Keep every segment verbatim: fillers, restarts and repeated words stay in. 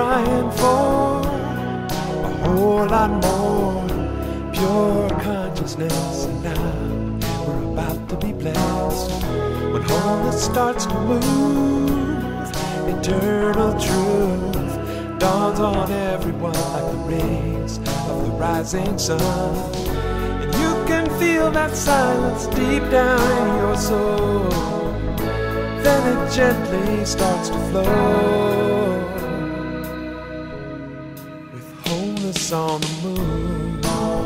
crying for a whole lot more pure consciousness, and now we're about to be blessed. When wholeness starts to move, eternal truth dawns on everyone like the rays of the rising sun. And you can feel that silence deep down in your soul. Then it gently starts to flow with wholeness on the moon.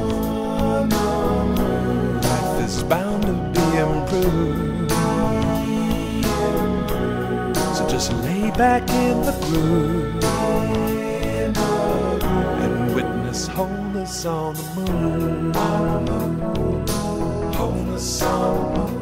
Life is bound to be improved, so just lay back in the groove and witness wholeness on the moon. Wholeness on the moon.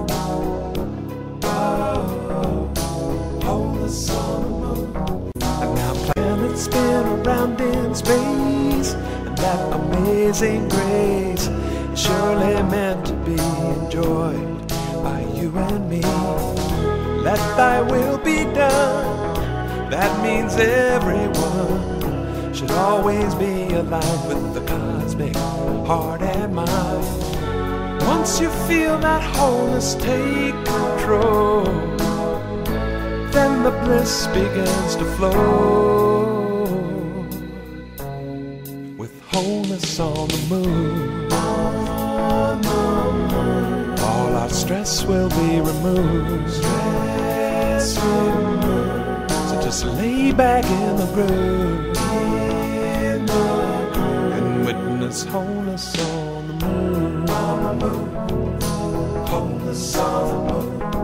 And now planets spin around in space, and that amazing grace is surely meant to be enjoyed by you and me. Let thy will be done. That means everyone should always be aligned with the cosmic heart and mind. Once you feel that wholeness take control, then the bliss begins to flow with wholeness on the moon. All our stress will be removed, so just lay back in the groove and witness wholeness on the moon. Wholeness on the moon.